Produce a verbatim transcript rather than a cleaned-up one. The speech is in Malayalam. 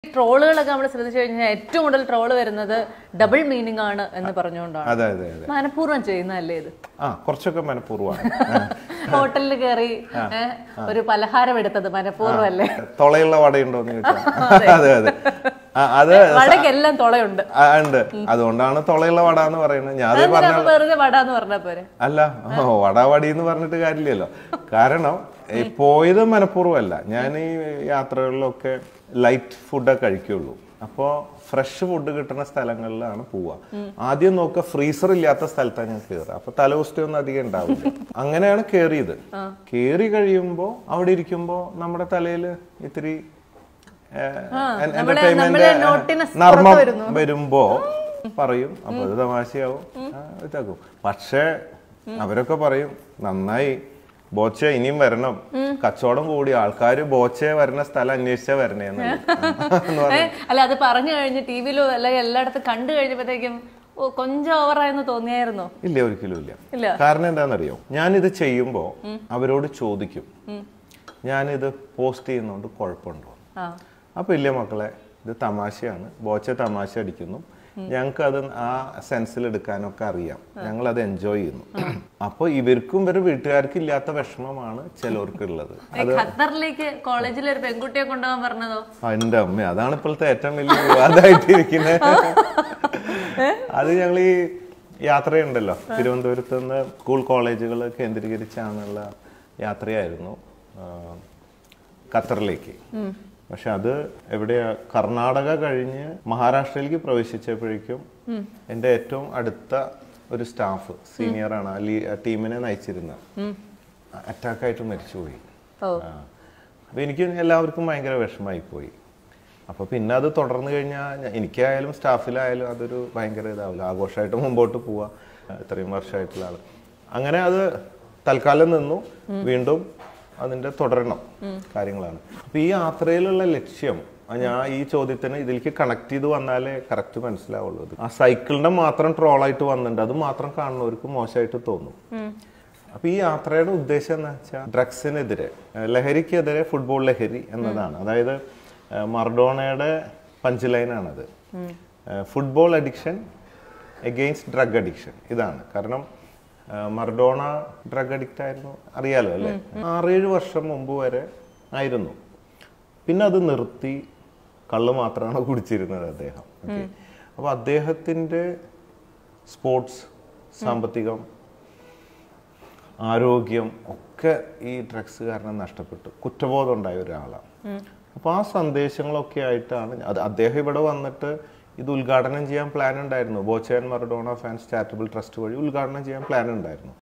ട്രോളുകളൊക്കെ നമ്മൾ ശ്രദ്ധിച്ചു കഴിഞ്ഞാൽ ഏറ്റവും കൂടുതൽ ട്രോള് വരുന്നത് ഡബിൾ മീനിങ് ആണ് എന്ന് പറഞ്ഞുകൊണ്ടാണ്. മനഃപൂർവ്വം ചെയ്യുന്നതല്ലേ ഇത്? ആ കുറച്ചൊക്കെ മനഃപൂർവ്വമാണ്. ഹോട്ടലിൽ കയറി ഒരു പലഹാരം എടുത്തത് മനഃപൂർവ്വം അല്ലേ? തൊളയുള്ള വടയുണ്ടോന്ന് ചോദിച്ചാൽ അതെ അതെ അത് വടക്കെല്ലാം തുളയുണ്ട് ഉണ്ട്. അതുകൊണ്ടാണ് തൊളയുള്ള വട എന്ന് പറയുന്നത്. ഞാൻ വെറുതെ വട എന്ന് പറഞ്ഞ പോരെ? അല്ല, വട വടി എന്ന് പറഞ്ഞിട്ട് കാര്യമില്ലല്ലോ. കാരണം പോയത് മനഃപൂർവ്വമല്ല. ഞാൻ ഈ യാത്രകളിലൊക്കെ ലൈറ്റ് ഫുഡൊക്കെ കഴിക്കുള്ളൂ. അപ്പോൾ ഫ്രഷ് ഫുഡ് കിട്ടുന്ന സ്ഥലങ്ങളിലാണ് പോവുക. ആദ്യം നോക്കുക, ഫ്രീസർ ഇല്ലാത്ത സ്ഥലത്താണ് ഞാൻ കയറുക. അപ്പൊ തലവസ്ഥ ഒന്നും അധികം ഉണ്ടാവില്ല. അങ്ങനെയാണ് കയറിയത്. കയറി കഴിയുമ്പോ അവിടെ ഇരിക്കുമ്പോ നമ്മുടെ തലയിൽ ഇത്തിരി എന്റർടൈൻമെന്റ് നർമ്മം വരുമ്പോ പറയും, അപ്പൊ അത് തമാശയാവും, ഇതാക്കും. പക്ഷെ അവരൊക്കെ പറയും നന്നായി ബോച്ച ഇനിയും വരണം, കച്ചവടം കൂടി, ആൾക്കാര് ബോച്ച വരുന്ന സ്ഥലം അന്വേഷിച്ചാ വരണേ. അല്ല, അത് പറഞ്ഞു കഴിഞ്ഞ് ടിവിയിലോ അല്ലെങ്കിൽ എല്ലായിടത്തും കണ്ടു കഴിഞ്ഞപ്പോഴത്തേക്കും കൊഞ്ചം ഓവറായെന്ന് തോന്നിയായിരുന്നോ? ഇല്ല, ഒരിക്കലും ഇല്ല. കാരണം എന്താണെന്നറിയോ, ഞാനിത് ചെയ്യുമ്പോ അവരോട് ചോദിക്കും, ഞാനിത് പോസ്റ്റ് ചെയ്യുന്നോണ്ട് കുഴപ്പമുണ്ടോ? അപ്പൊ ഇല്ല മക്കളെ, ഇത് തമാശയാണ്, ബോച്ച തമാശ അടിക്കുന്നു, ഞങ്ങൾക്ക് അത് ആ സെൻസിൽ എടുക്കാനൊക്കെ അറിയാം, ഞങ്ങൾ അത് എൻജോയ് ചെയ്യുന്നു. അപ്പൊ ഇവർക്കും ഇവരുടെ വീട്ടുകാർക്ക് ഇല്ലാത്ത വിഷമമാണ് ചിലവർക്കുള്ളത്. ഖത്തറിലേക്ക് കോളേജിൽ ഒരു പെൺകുട്ടിയെ കൊണ്ടുപോകാൻ പറഞ്ഞതോ? എന്റെ അമ്മ, അതാണ് ഇപ്പോഴത്തെ ഏറ്റവും വലിയ വിവാദമായിട്ടിരിക്കുന്നത്. അത് ഞങ്ങൾ ഈ യാത്രയുണ്ടല്ലോ, തിരുവനന്തപുരത്ത് നിന്ന് സ്കൂൾ കോളേജുകൾ കേന്ദ്രീകരിച്ചാണുള്ള യാത്രയായിരുന്നു ഖത്തറിലേക്ക്. പക്ഷെ അത് എവിടെയാ, കർണാടക കഴിഞ്ഞ് മഹാരാഷ്ട്രയിലേക്ക് പ്രവേശിച്ചപ്പോഴേക്കും എന്റെ ഏറ്റവും അടുത്ത ഒരു സ്റ്റാഫ്, സീനിയറാണ്, ആ ടീമിനെ നയിച്ചിരുന്ന, അറ്റാക്കായിട്ട് മരിച്ചുപോയി. അപ്പൊ എനിക്ക് എല്ലാവർക്കും ഭയങ്കര വിഷമായി പോയി. അപ്പൊ പിന്നെ അത് തുടർന്ന് കഴിഞ്ഞാൽ എനിക്കായാലും സ്റ്റാഫിലായാലും അതൊരു ഭയങ്കര ഇതാവില്ല, ആഘോഷമായിട്ട് മുമ്പോട്ട് പോവാ, ഇത്രയും വർഷമായിട്ടുള്ള ആള്. അങ്ങനെ അത് തൽക്കാലം നിന്നു. വീണ്ടും അതിന്റെ തുടരണം കാര്യങ്ങളാണ്. അപ്പൊ ഈ യാത്രയിലുള്ള ലക്ഷ്യം, ഞാൻ ഈ ചോദ്യത്തിന് ഇതിലേക്ക് കണക്ട് ചെയ്ത് വന്നാലേ കറക്റ്റ് മനസ്സിലാവുള്ളൂ. ആ സൈക്കിളിന്റെ മാത്രം ട്രോളായിട്ട് വന്നിട്ടുണ്ട്, അത് മാത്രം കാണുന്നവർക്ക് മോശമായിട്ട് തോന്നും. അപ്പൊ ഈ യാത്രയുടെ ഉദ്ദേശം എന്ന് വെച്ചാൽ ഡ്രഗ്സിനെതിരെ, ലഹരിക്കെതിരെ ഫുട്ബോൾ ലഹരി എന്നതാണ്. അതായത് മറഡോണയുടെ പഞ്ച് ലൈനാണത്, football addiction against drug addiction. ഇതാണ് കാരണം. മറഡോണ ഡ്രഗ് അഡിക്റ്റ് ആയിരുന്നു, അറിയാലോ അല്ലെ? ആറേഴ് വർഷം മുമ്പ് വരെ ആയിരുന്നു. പിന്നെ അത് നിർത്തി, കള്ള് മാത്രമാണ് കുടിച്ചിരുന്നത് അദ്ദേഹം. അപ്പൊ അദ്ദേഹത്തിന്റെ സ്പോർട്സ്, സാമ്പത്തികം, ആരോഗ്യം ഒക്കെ ഈ ഡ്രഗ്സ് കാരണം നഷ്ടപ്പെട്ടു. കുറ്റബോധം ഉണ്ടായ ഒരാളാണ്. അപ്പൊ ആ സന്ദേശങ്ങളൊക്കെ ആയിട്ടാണ് അത് അദ്ദേഹം ഇവിടെ വന്നിട്ട് ഇത് ഉദ്ഘാടനം ചെയ്യാൻ പ്ലാൻ ഉണ്ടായിരുന്നു. Boche and Maradona fans charitable trust വഴി ഉദ്ഘാടനം ചെയ്യാൻ പ്ലാൻ ഉണ്ടായിരുന്നു.